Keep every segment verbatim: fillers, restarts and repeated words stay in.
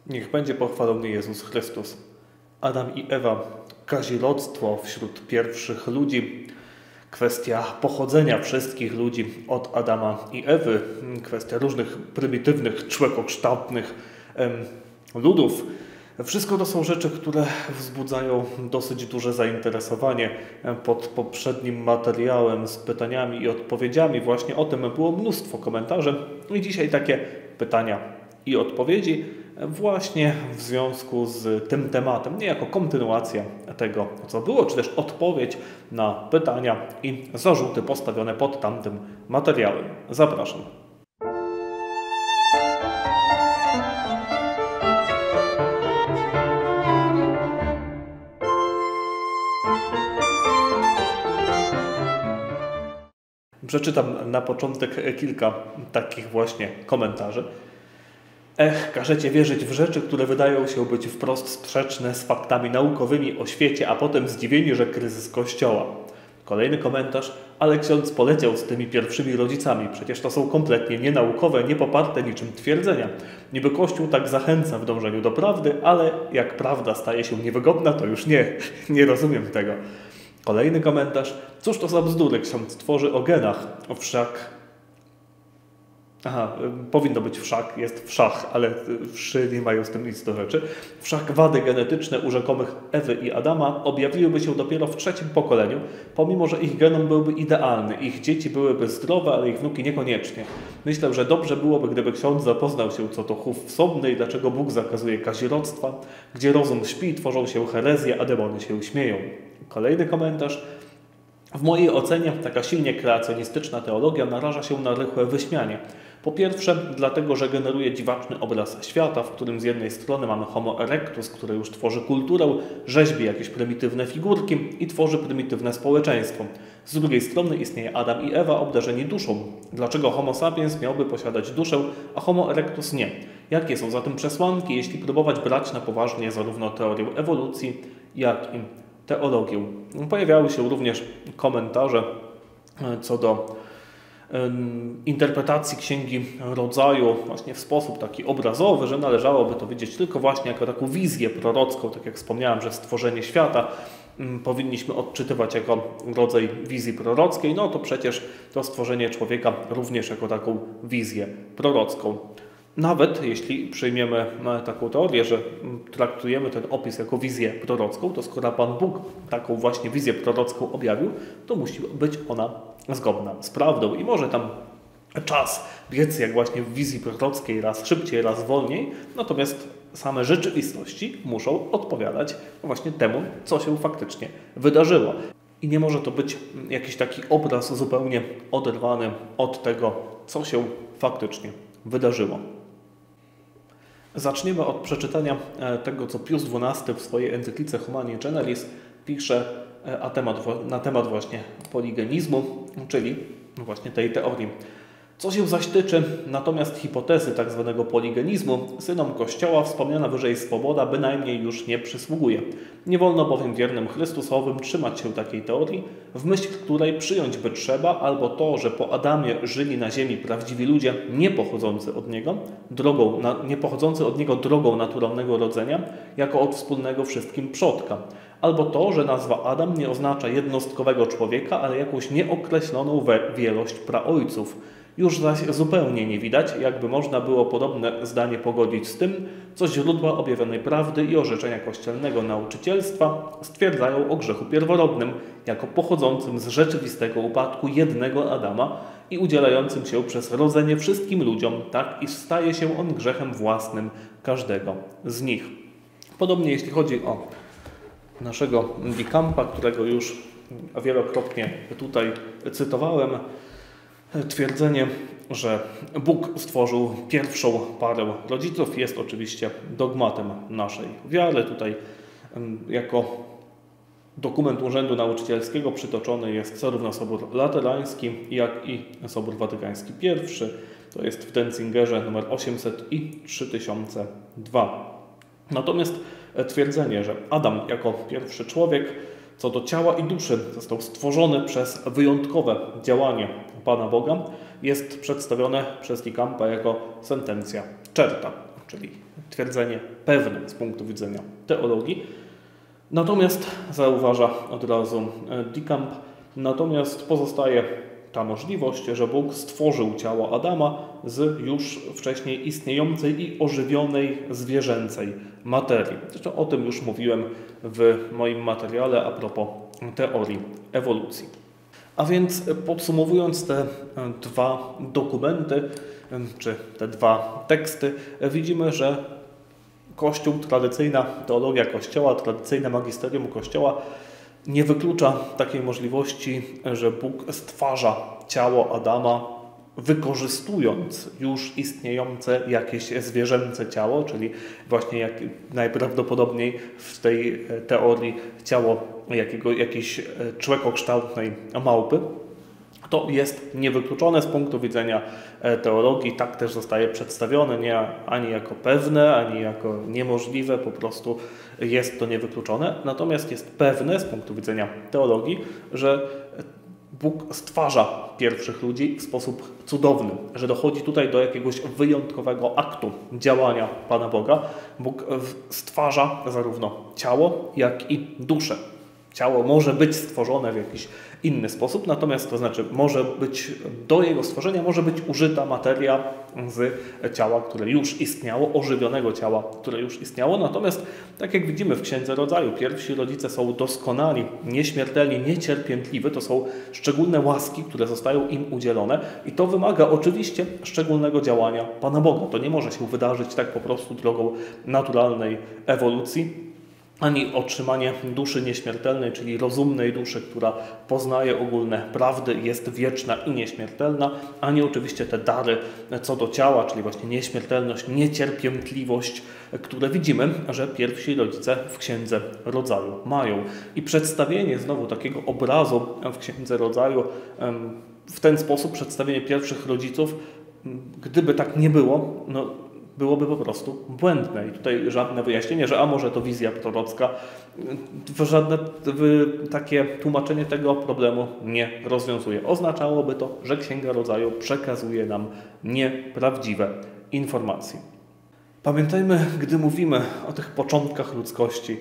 Niech będzie pochwalony Jezus Chrystus. Adam i Ewa, kazirodztwo wśród pierwszych ludzi, kwestia pochodzenia wszystkich ludzi od Adama i Ewy, kwestia różnych prymitywnych, człekokształtnych em, ludów. Wszystko to są rzeczy, które wzbudzają dosyć duże zainteresowanie. Pod poprzednim materiałem z pytaniami i odpowiedziami właśnie o tym było mnóstwo komentarzy i dzisiaj takie pytania i odpowiedzi właśnie w związku z tym tematem, nie jako kontynuacja tego, co było, czy też odpowiedź na pytania i zarzuty postawione pod tamtym materiałem. Zapraszam. Przeczytam na początek kilka takich właśnie komentarzy. Ech, każecie wierzyć w rzeczy, które wydają się być wprost sprzeczne z faktami naukowymi o świecie, a potem zdziwieni, że kryzys Kościoła. Kolejny komentarz. Ale ksiądz poleciał z tymi pierwszymi rodzicami. Przecież to są kompletnie nienaukowe, niepoparte niczym twierdzenia. Niby Kościół tak zachęca w dążeniu do prawdy, ale jak prawda staje się niewygodna, to już nie. Nie rozumiem tego. Kolejny komentarz. Cóż to za bzdury ksiądz tworzy o genach? Wszak... Aha, powinno być wszak, jest wszach, ale wszy nie mają z tym nic do rzeczy. Wszak wady genetyczne u rzekomych Ewy i Adama objawiłyby się dopiero w trzecim pokoleniu, pomimo że ich genom byłby idealny. Ich dzieci byłyby zdrowe, ale ich wnuki niekoniecznie. Myślę, że dobrze byłoby, gdyby ksiądz zapoznał się, co to chów wsobny i dlaczego Bóg zakazuje kazirodztwa, gdzie rozum śpi, tworzą się herezje, a demony się śmieją. Kolejny komentarz. W mojej ocenie taka silnie kreacjonistyczna teologia naraża się na rychłe wyśmianie. Po pierwsze, dlatego, że generuje dziwaczny obraz świata, w którym z jednej strony mamy homo erectus, który już tworzy kulturę, rzeźbi jakieś prymitywne figurki i tworzy prymitywne społeczeństwo. Z drugiej strony istnieje Adam i Ewa obdarzeni duszą. Dlaczego homo sapiens miałby posiadać duszę, a homo erectus nie? Jakie są zatem przesłanki, jeśli próbować brać na poważnie zarówno teorię ewolucji, jak i teologię? Pojawiały się również komentarze co do interpretacji Księgi Rodzaju właśnie w sposób taki obrazowy, że należałoby to widzieć tylko właśnie jako taką wizję prorocką, tak jak wspomniałem, że stworzenie świata powinniśmy odczytywać jako rodzaj wizji prorockiej, no to przecież to stworzenie człowieka również jako taką wizję prorocką. Nawet jeśli przyjmiemy taką teorię, że traktujemy ten opis jako wizję prorocką, to skoro Pan Bóg taką właśnie wizję prorocką objawił, to musi być ona zgodna z prawdą i może tam czas biec jak właśnie w wizji prorockiej, raz szybciej, raz wolniej, natomiast same rzeczywistości muszą odpowiadać właśnie temu, co się faktycznie wydarzyło. I nie może to być jakiś taki obraz zupełnie oderwany od tego, co się faktycznie wydarzyło. Zaczniemy od przeczytania tego, co Pius dwunasty w swojej encyklice Humani Generis pisze a temat, na temat właśnie poligenizmu, czyli właśnie tej teorii. Co się zaś tyczy natomiast hipotezy tzw. poligenizmu, synom Kościoła wspomniana wyżej swoboda bynajmniej już nie przysługuje. Nie wolno bowiem wiernym Chrystusowym trzymać się takiej teorii, w myśl której przyjąć by trzeba albo to, że po Adamie żyli na ziemi prawdziwi ludzie nie pochodzący od niego, drogą, nie pochodzący od niego drogą naturalnego rodzenia, jako od wspólnego wszystkim przodka. Albo to, że nazwa Adam nie oznacza jednostkowego człowieka, ale jakąś nieokreśloną wielość praojców. Już zaś zupełnie nie widać, jakby można było podobne zdanie pogodzić z tym, co źródła objawionej prawdy i orzeczenia kościelnego nauczycielstwa stwierdzają o grzechu pierworodnym, jako pochodzącym z rzeczywistego upadku jednego Adama i udzielającym się przez rodzenie wszystkim ludziom, tak iż staje się on grzechem własnym każdego z nich. Podobnie jeśli chodzi o naszego Wickampa, którego już wielokrotnie tutaj cytowałem, twierdzenie, że Bóg stworzył pierwszą parę rodziców, jest oczywiście dogmatem naszej wiary. Tutaj jako dokument Urzędu Nauczycielskiego przytoczony jest zarówno Sobór Laterański, jak i Sobór Watykański pierwszy. To jest w Denzingerze nr osiemset i trzy tysiące dwa. Natomiast twierdzenie, że Adam jako pierwszy człowiek co do ciała i duszy został stworzony przez wyjątkowe działanie Pana Boga, jest przedstawione przez Wickampa jako sentencja czerta. czyli twierdzenie pewne z punktu widzenia teologii. Natomiast zauważa od razu Decamp, natomiast pozostaje ta możliwość, że Bóg stworzył ciało Adama z już wcześniej istniejącej i ożywionej zwierzęcej materii. Zresztą o tym już mówiłem w moim materiale a propos teorii ewolucji. A więc podsumowując te dwa dokumenty, czy te dwa teksty, widzimy, że Kościół, tradycyjna teologia Kościoła, tradycyjne magisterium Kościoła nie wyklucza takiej możliwości, że Bóg stwarza ciało Adama, wykorzystując już istniejące jakieś zwierzęce ciało, czyli właśnie jak najprawdopodobniej w tej teorii ciało jakiego, jakiejś człekokształtnej małpy. To jest niewykluczone z punktu widzenia teologii, tak też zostaje przedstawione, nie ani jako pewne, ani jako niemożliwe, po prostu jest to niewykluczone. Natomiast jest pewne z punktu widzenia teologii, że Bóg stwarza pierwszych ludzi w sposób cudowny, że dochodzi tutaj do jakiegoś wyjątkowego aktu działania Pana Boga. Bóg stwarza zarówno ciało, jak i duszę. Ciało może być stworzone w jakiś inny sposób, natomiast to znaczy może być, do jego stworzenia może być użyta materia z ciała, które już istniało, ożywionego ciała, które już istniało. Natomiast tak jak widzimy w Księdze Rodzaju, pierwsi rodzice są doskonali, nieśmiertelni, niecierpiętliwi. To są szczególne łaski, które zostają im udzielone i to wymaga oczywiście szczególnego działania Pana Boga. To nie może się wydarzyć tak po prostu drogą naturalnej ewolucji, ani otrzymanie duszy nieśmiertelnej, czyli rozumnej duszy, która poznaje ogólne prawdy, jest wieczna i nieśmiertelna, ani oczywiście te dary co do ciała, czyli właśnie nieśmiertelność, niecierpiętliwość, które widzimy, że pierwsi rodzice w Księdze Rodzaju mają. I przedstawienie znowu takiego obrazu w Księdze Rodzaju, w ten sposób przedstawienie pierwszych rodziców, gdyby tak nie było, no byłoby po prostu błędne. I tutaj żadne wyjaśnienie, że a może to wizja prorocka, żadne takie tłumaczenie tego problemu nie rozwiązuje. Oznaczałoby to, że Księga Rodzaju przekazuje nam nieprawdziwe informacje. Pamiętajmy, gdy mówimy o tych początkach ludzkości,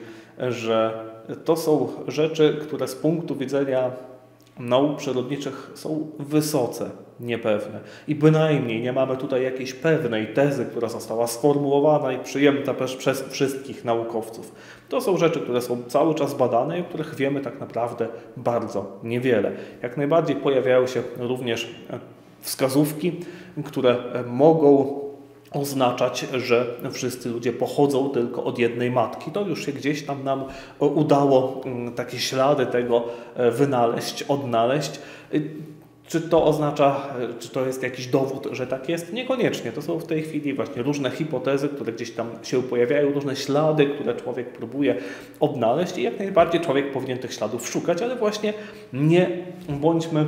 że to są rzeczy, które z punktu widzenia nauk przyrodniczych są wysoce niepewne. I bynajmniej nie mamy tutaj jakiejś pewnej tezy, która została sformułowana i przyjęta przez wszystkich naukowców. To są rzeczy, które są cały czas badane i o których wiemy tak naprawdę bardzo niewiele. Jak najbardziej pojawiają się również wskazówki, które mogą oznaczać, że wszyscy ludzie pochodzą tylko od jednej matki. To już się gdzieś tam nam udało takie ślady tego wynaleźć, odnaleźć. Czy to oznacza, czy to jest jakiś dowód, że tak jest? Niekoniecznie. To są w tej chwili właśnie różne hipotezy, które gdzieś tam się pojawiają, różne ślady, które człowiek próbuje odnaleźć i jak najbardziej człowiek powinien tych śladów szukać, ale właśnie nie bądźmy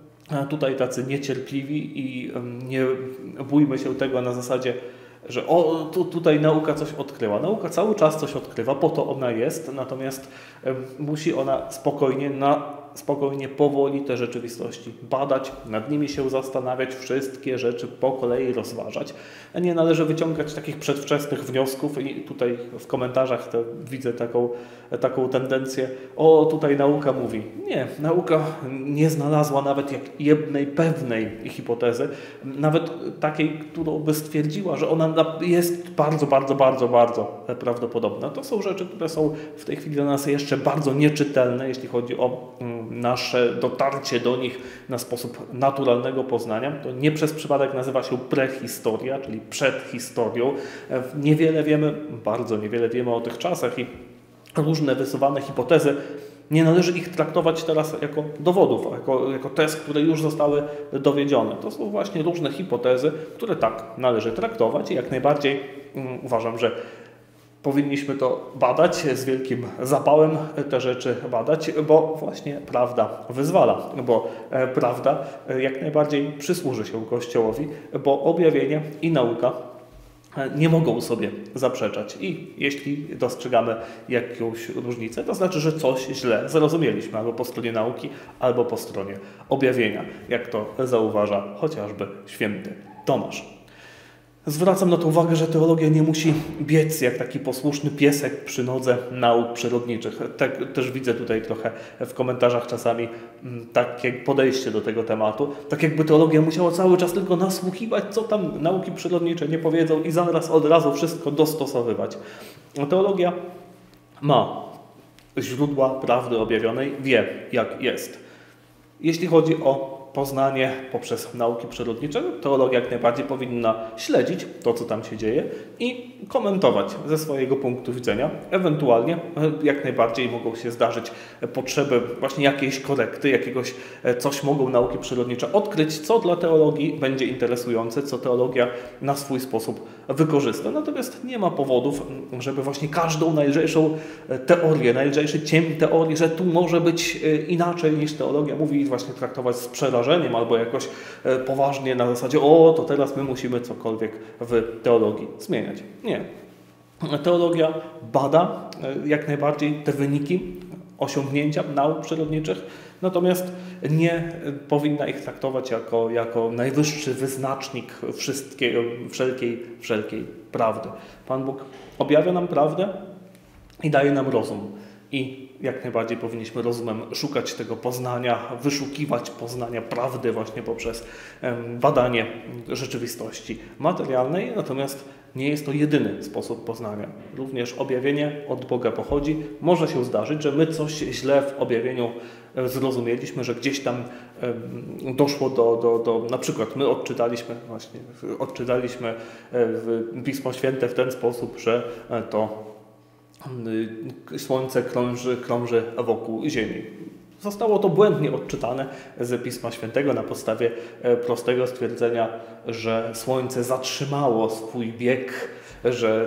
tutaj tacy niecierpliwi i nie bójmy się tego na zasadzie, że o, tu, tutaj nauka coś odkryła. Nauka cały czas coś odkrywa, po to ona jest, natomiast musi ona spokojnie, na, spokojnie, powoli te rzeczywistości badać, nad nimi się zastanawiać, wszystkie rzeczy po kolei rozważać. Nie należy wyciągać takich przedwczesnych wniosków i tutaj w komentarzach to widzę taką, taką tendencję, o tutaj nauka mówi. Nie, nauka nie znalazła nawet jak jednej pewnej hipotezy, nawet takiej, którą by stwierdziła, że ona jest bardzo, bardzo, bardzo, bardzo prawdopodobna. To są rzeczy, które są w tej chwili dla nas jeszcze bardzo nieczytelne, jeśli chodzi o nasze dotarcie do nich na sposób naturalnego poznania. To nie przez przypadek nazywa się prehistoria, czyli przed historią. Niewiele wiemy, bardzo niewiele wiemy o tych czasach i różne wysuwane hipotezy. Nie należy ich traktować teraz jako dowodów, jako, jako tez, które już zostały dowiedzione. To są właśnie różne hipotezy, które tak należy traktować i jak najbardziej um, uważam, że powinniśmy to badać z wielkim zapałem, te rzeczy badać, bo właśnie prawda wyzwala, bo e, prawda e, jak najbardziej przysłuży się Kościołowi, bo objawienie i nauka nie mogą sobie zaprzeczać. I jeśli dostrzegamy jakąś różnicę, to znaczy, że coś źle zrozumieliśmy albo po stronie nauki, albo po stronie objawienia, jak to zauważa chociażby święty Tomasz. Zwracam na to uwagę, że teologia nie musi biec jak taki posłuszny piesek przy nodze nauk przyrodniczych. Tak, też widzę tutaj trochę w komentarzach czasami takie podejście do tego tematu. Tak jakby teologia musiała cały czas tylko nasłuchiwać, co tam nauki przyrodnicze nie powiedzą i zaraz od razu wszystko dostosowywać. Teologia ma źródła prawdy objawionej, wie jak jest. Jeśli chodzi o poznanie poprzez nauki przyrodnicze, teologia jak najbardziej powinna śledzić to, co tam się dzieje i komentować ze swojego punktu widzenia. Ewentualnie jak najbardziej mogą się zdarzyć potrzeby właśnie jakiejś korekty, jakiegoś coś mogą nauki przyrodnicze odkryć, co dla teologii będzie interesujące, co teologia na swój sposób wykorzysta. Natomiast nie ma powodów, żeby właśnie każdą najlżejszą teorię, najlżejszy cień teorii, że tu może być inaczej niż teologia mówi, właśnie traktować z przerażeniem albo jakoś poważnie na zasadzie o, to teraz my musimy cokolwiek w teologii zmieniać. Nie. Teologia bada jak najbardziej te wyniki, osiągnięcia nauk przyrodniczych, natomiast nie powinna ich traktować jako, jako najwyższy wyznacznik wszystkiego, wszelkiej, wszelkiej prawdy. Pan Bóg objawia nam prawdę i daje nam rozum. I jak najbardziej powinniśmy rozumem szukać tego poznania, wyszukiwać poznania prawdy właśnie poprzez badanie rzeczywistości materialnej, natomiast nie jest to jedyny sposób poznania. Również objawienie od Boga pochodzi. Może się zdarzyć, że my coś źle w objawieniu zrozumieliśmy, że gdzieś tam doszło do, do, do na przykład my odczytaliśmy właśnie, odczytaliśmy Pismo Święte w ten sposób, że to Słońce krąży, krąży wokół Ziemi. Zostało to błędnie odczytane z Pisma Świętego na podstawie prostego stwierdzenia, że Słońce zatrzymało swój bieg, że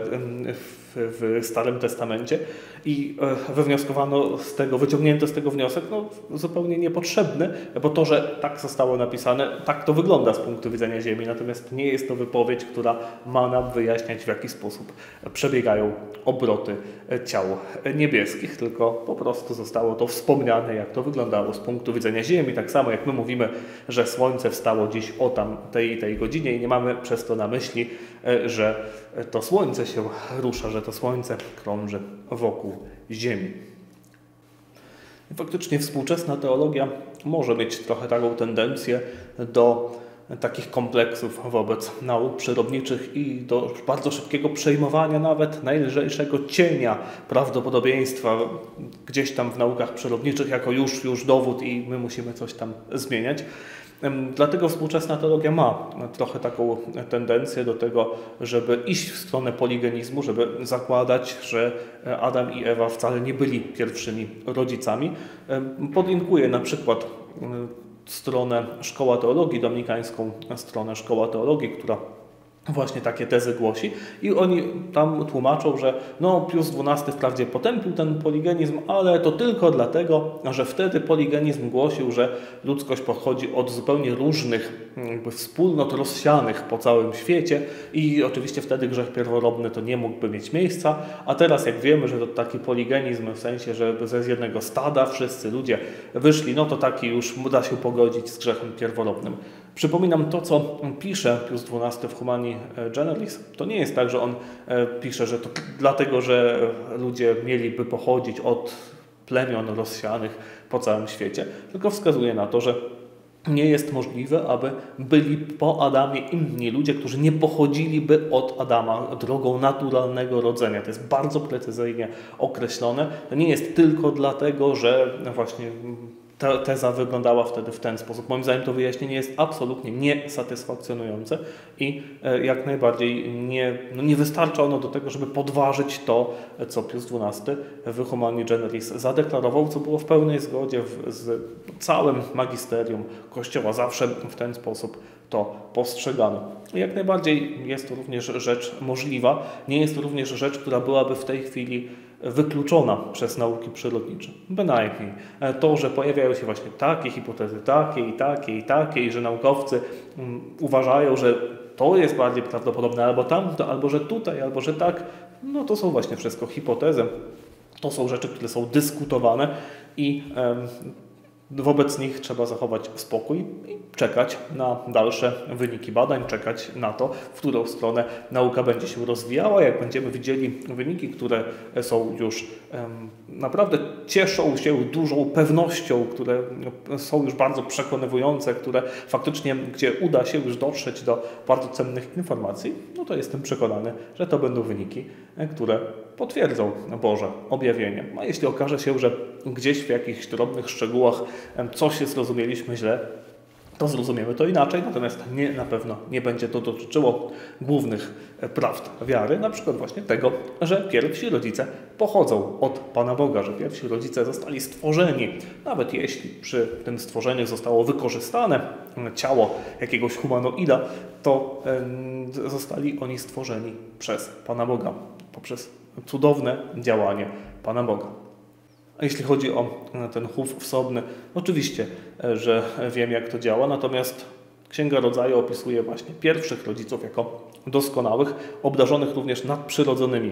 w Starym Testamencie i wywnioskowano z tego, wyciągnięto z tego wniosek no, zupełnie niepotrzebny, bo to, że tak zostało napisane, tak to wygląda z punktu widzenia Ziemi, natomiast nie jest to wypowiedź, która ma nam wyjaśniać, w jaki sposób przebiegają obroty ciał niebieskich, tylko po prostu zostało to wspomniane, jak to wyglądało z punktu widzenia Ziemi, tak samo jak my mówimy, że Słońce wstało dziś o tam tej i tej godzinie i nie mamy przez to na myśli, że to Słońce się rusza, że to Słońce krąży wokół Ziemi. I faktycznie współczesna teologia może mieć trochę taką tendencję do takich kompleksów wobec nauk przyrodniczych i do bardzo szybkiego przejmowania nawet najlżejszego cienia prawdopodobieństwa gdzieś tam w naukach przyrodniczych jako już, już dowód i my musimy coś tam zmieniać. Dlatego współczesna teologia ma trochę taką tendencję do tego, żeby iść w stronę poligenizmu, żeby zakładać, że Adam i Ewa wcale nie byli pierwszymi rodzicami. Podlinkuję na przykład stronę Szkoła Teologii Dominikańską, stronę Szkoła Teologii, która właśnie takie tezy głosi i oni tam tłumaczą, że no Pius dwunasty wprawdzie potępił ten poligenizm, ale to tylko dlatego, że wtedy poligenizm głosił, że ludzkość pochodzi od zupełnie różnych jakby wspólnot rozsianych po całym świecie i oczywiście wtedy grzech pierworodny to nie mógłby mieć miejsca, a teraz jak wiemy, że to taki poligenizm w sensie, że ze z jednego stada wszyscy ludzie wyszli, no to taki już da się pogodzić z grzechem pierworodnym. Przypominam to, co pisze Pius dwunasty w Humani Generalis. To nie jest tak, że on pisze, że to dlatego, że ludzie mieliby pochodzić od plemion rozsianych po całym świecie, tylko wskazuje na to, że nie jest możliwe, aby byli po Adamie inni ludzie, którzy nie pochodziliby od Adama drogą naturalnego rodzenia. To jest bardzo precyzyjnie określone. To nie jest tylko dlatego, że właśnie ta teza wyglądała wtedy w ten sposób. Moim zdaniem to wyjaśnienie jest absolutnie niesatysfakcjonujące i jak najbardziej nie, no nie wystarcza ono do tego, żeby podważyć to, co Pius dwunasty w Humani Generalis zadeklarował, co było w pełnej zgodzie w, z całym magisterium Kościoła. Zawsze w ten sposób to postrzegano. I jak najbardziej jest to również rzecz możliwa. Nie jest to również rzecz, która byłaby w tej chwili wykluczona przez nauki przyrodnicze. Bynajmniej. To, że pojawiają się właśnie takie hipotezy, takie i takie i takie i że naukowcy um, uważają, że to jest bardziej prawdopodobne albo tamto, albo że tutaj, albo że tak, no to są właśnie wszystko hipotezy. To są rzeczy, które są dyskutowane i um, Wobec nich trzeba zachować spokój i czekać na dalsze wyniki badań, czekać na to, w którą stronę nauka będzie się rozwijała. Jak będziemy widzieli wyniki, które są już um, naprawdę cieszą się dużą pewnością, które są już bardzo przekonywujące, które faktycznie, gdzie uda się już dotrzeć do bardzo cennych informacji, no to jestem przekonany, że to będą wyniki, które potwierdzą Boże objawienie. A jeśli okaże się, że gdzieś w jakichś drobnych szczegółach coś zrozumieliśmy źle, to zrozumiemy to inaczej, natomiast nie, na pewno nie będzie to dotyczyło głównych prawd wiary, na przykład właśnie tego, że pierwsi rodzice pochodzą od Pana Boga, że pierwsi rodzice zostali stworzeni, nawet jeśli przy tym stworzeniu zostało wykorzystane ciało jakiegoś humanoida, to zostali oni stworzeni przez Pana Boga, poprzez cudowne działanie Pana Boga. A jeśli chodzi o ten chów wsobny, oczywiście, że wiem, jak to działa, natomiast Księga Rodzaju opisuje właśnie pierwszych rodziców jako doskonałych, obdarzonych również nadprzyrodzonymi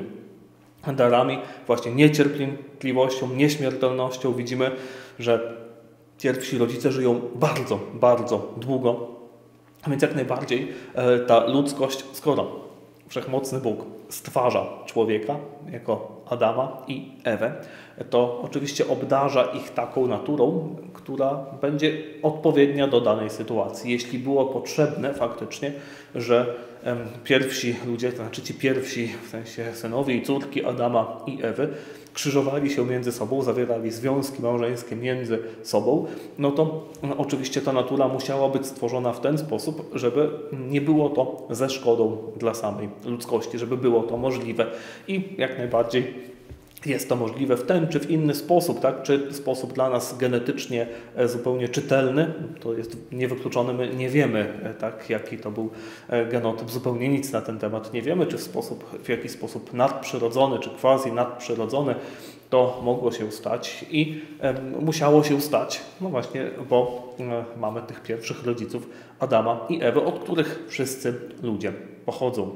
darami, właśnie niecierpliwością, nieśmiertelnością. Widzimy, że pierwsi rodzice żyją bardzo, bardzo długo, więc jak najbardziej ta ludzkość, skoro Wszechmocny Bóg stwarza człowieka jako Adama i Ewę, to oczywiście obdarza ich taką naturą, która będzie odpowiednia do danej sytuacji. Jeśli było potrzebne faktycznie, że pierwsi ludzie, to znaczy ci pierwsi, w sensie synowie i córki Adama i Ewy, krzyżowali się między sobą, zawierali związki małżeńskie między sobą, no to no, oczywiście ta natura musiała być stworzona w ten sposób, żeby nie było to ze szkodą dla samej ludzkości, żeby było to możliwe i jak najbardziej jest to możliwe w ten czy w inny sposób, tak? Czy sposób dla nas genetycznie zupełnie czytelny, to jest niewykluczone, my nie wiemy, tak, jaki to był genotyp, zupełnie nic na ten temat nie wiemy, czy w, sposób, w jakiś sposób nadprzyrodzony, czy quasi nadprzyrodzony to mogło się stać i e, musiało się stać, no właśnie, bo e, mamy tych pierwszych rodziców Adama i Ewy, od których wszyscy ludzie pochodzą.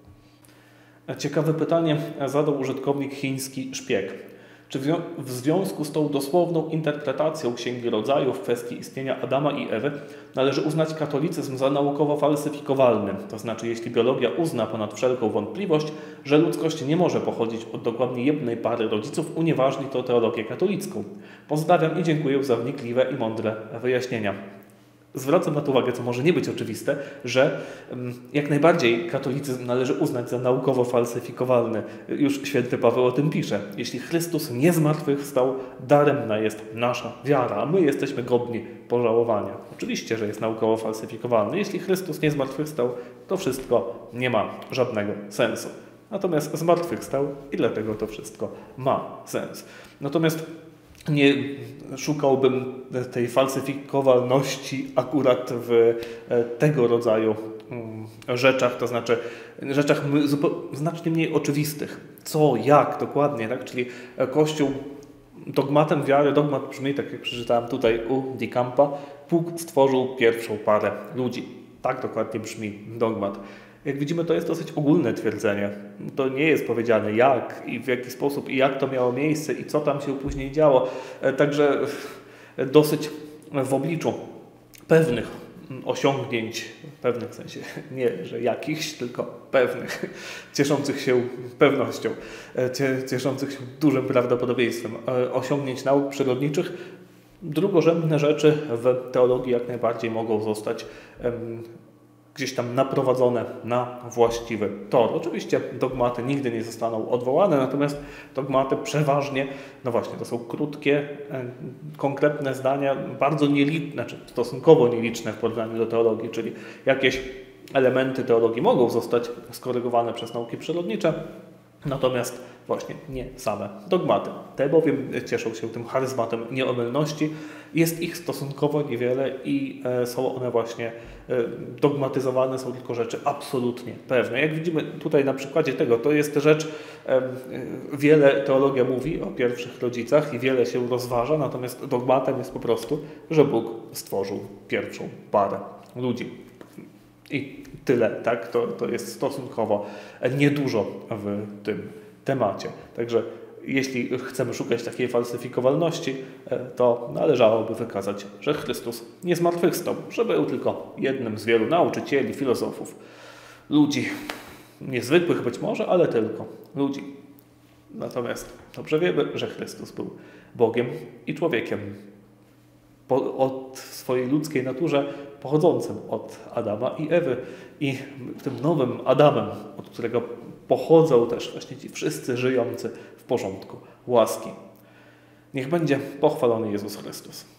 Ciekawe pytanie zadał użytkownik chiński Szpieg. Czy w związku z tą dosłowną interpretacją Księgi Rodzaju w kwestii istnienia Adama i Ewy należy uznać katolicyzm za naukowo falsyfikowalny? To znaczy, jeśli biologia uzna ponad wszelką wątpliwość, że ludzkość nie może pochodzić od dokładnie jednej pary rodziców, unieważni to teologię katolicką. Pozdrawiam i dziękuję za wnikliwe i mądre wyjaśnienia. Zwracam na to uwagę, co może nie być oczywiste, że jak najbardziej katolicyzm należy uznać za naukowo falsyfikowalny. Już święty Paweł o tym pisze. Jeśli Chrystus nie zmartwychwstał, daremna jest nasza wiara, a my jesteśmy godni pożałowania. Oczywiście, że jest naukowo falsyfikowalny. Jeśli Chrystus nie zmartwychwstał, to wszystko nie ma żadnego sensu. Natomiast zmartwychwstał i dlatego to wszystko ma sens. Natomiast nie szukałbym tej falsyfikowalności akurat w tego rodzaju rzeczach, to znaczy rzeczach znacznie mniej oczywistych. Co, jak dokładnie, tak? Czyli Kościół dogmatem wiary, dogmat brzmi, tak jak przeczytałem tutaj u Di Campa, Bóg stworzył pierwszą parę ludzi. Tak dokładnie brzmi dogmat. Jak widzimy, to jest dosyć ogólne twierdzenie. To nie jest powiedziane jak i w jaki sposób i jak to miało miejsce i co tam się później działo. Także dosyć w obliczu pewnych osiągnięć, pewnych w sensie nie, że jakichś, tylko pewnych, cieszących się pewnością, cieszących się dużym prawdopodobieństwem osiągnięć nauk przyrodniczych, drugorzędne rzeczy w teologii jak najbardziej mogą zostać gdzieś tam naprowadzone na właściwy tor. Oczywiście dogmaty nigdy nie zostaną odwołane, natomiast dogmaty przeważnie, no właśnie, to są krótkie, konkretne zdania, bardzo nieliczne, znaczy stosunkowo nieliczne w porównaniu do teologii, czyli jakieś elementy teologii mogą zostać skorygowane przez nauki przyrodnicze, natomiast właśnie nie same dogmaty. Te bowiem cieszą się tym charyzmatem nieomylności. Jest ich stosunkowo niewiele i są one właśnie dogmatyzowane, są tylko rzeczy absolutnie pewne. Jak widzimy tutaj na przykładzie tego, to jest rzecz, wiele teologia mówi o pierwszych rodzicach i wiele się rozważa, natomiast dogmatem jest po prostu, że Bóg stworzył pierwszą parę ludzi. I tyle, tak? To, to jest stosunkowo niedużo w tym temacie. Także jeśli chcemy szukać takiej falsyfikowalności, to należałoby wykazać, że Chrystus nie zmartwychwstał, że był tylko jednym z wielu nauczycieli, filozofów, ludzi, niezwykłych być może, ale tylko ludzi. Natomiast dobrze wiemy, że Chrystus był Bogiem i człowiekiem po, od swojej ludzkiej naturze pochodzącym od Adama i Ewy i tym nowym Adamem, od którego pochodzą też właśnie ci wszyscy żyjący w porządku łaski. Niech będzie pochwalony Jezus Chrystus.